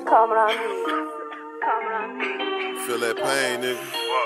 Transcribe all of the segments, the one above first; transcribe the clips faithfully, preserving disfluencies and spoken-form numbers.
Coming on me. Coming on me. Feel that pain, nigga.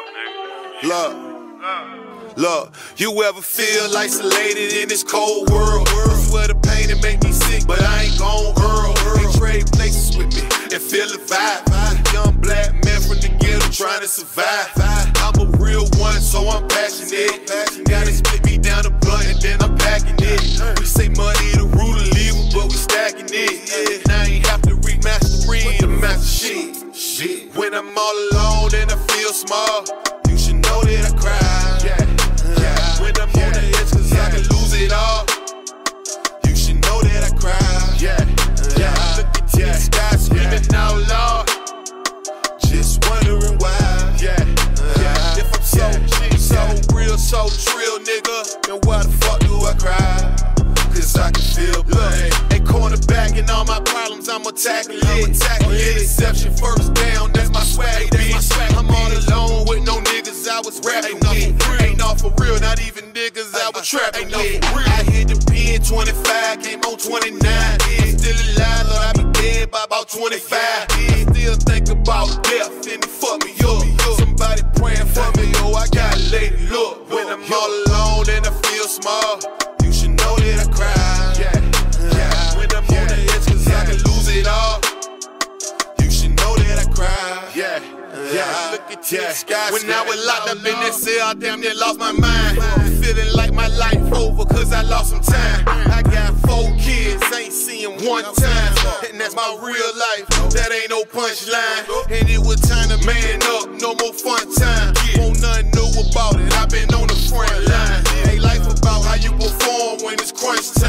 Look, look, you ever feel isolated in this cold world? I swear the pain that make me sick, but I ain't gon' hurl. They trade places with me and feel the vibe. Young black man from the ghetto trying to survive. I'm a real one, so I'm passionate. Gotta split me down the blunt and then I'm packing it. We say money the root of legal, but we stacking it. Now I ain't have to remaster read the master shit. Shit. When I'm all alone and I feel small, you should know that I cry. Yeah. Yeah. When I'm yeah. on the edge, cause yeah. I can lose it all, you should know that I cry. Yeah. Yeah. Look at yeah. the sky screaming yeah. out loud, just wondering why. Yeah. Yeah. If I'm so yeah. so yeah. real, so trill, nigga, then why the fuck do I cry? Cause I can feel pain. Ain't cornerback and all my problems, I'm attacking it. On interception, first down, that's my swag, bitch. I'm all alone with no niggas I was rapping with. Ain't all for real, not even niggas I was trapping with. I hit the pen twenty-five, came on twenty-nine. Still alive, thought I'd be dead by about twenty-five. Still think about death and it fuck me up. Somebody praying for me, yo, I got a lady look. When I'm all alone and I feel small, you should know that I cry. Yeah, yeah. When I'm yeah. on the edge, cause yeah. I can lose it all, you should know that I cry. Yeah, yeah. Look at yeah. the sky. When I was locked up in that cell, I damn near lost my mind. Feeling like my life over, cause I lost some time. I got four kids, ain't seen one time, and that's my real life. That ain't no punchline. And it was time to man up, no more fun time. Won't nothing know about it, I've been on the front line. Ain't life about how you perform when it's crunch time.